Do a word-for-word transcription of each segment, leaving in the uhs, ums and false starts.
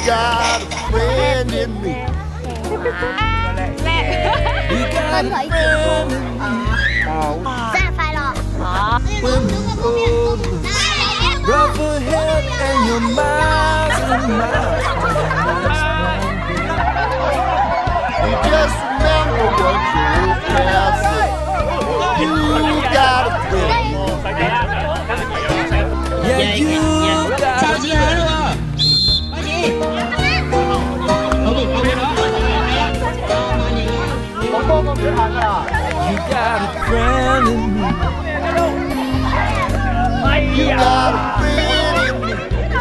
got a friend in me. You got a friend in me. When you hold me, rough ahead and your miles and miles. You just remember what your past said. You got a friend. Yeah, you got a friend. You got a friend in me. You got a friend in me.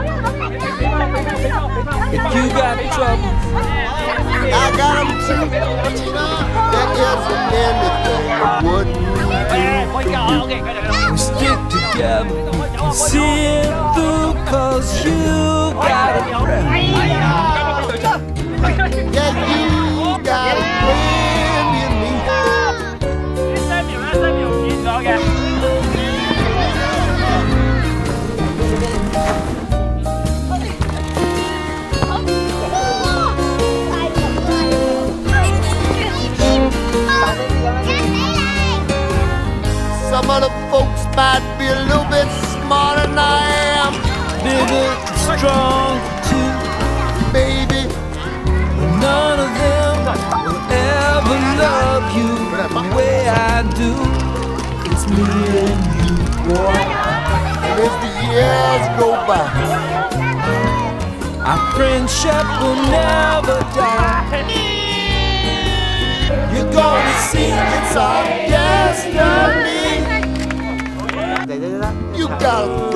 If you got trouble, I got them too. There isn't anything I wouldn't do. We stick together, can see it through, cause you got a friend. Yeah, you got a friend in me. Some of the folks might be a little bit smarter than I am, bigger and strong too, baby. But none of them will ever love you the way I do. It's me and you, boy. And as the years go by, our friendship will never die. You're gonna see it's our destiny. You got a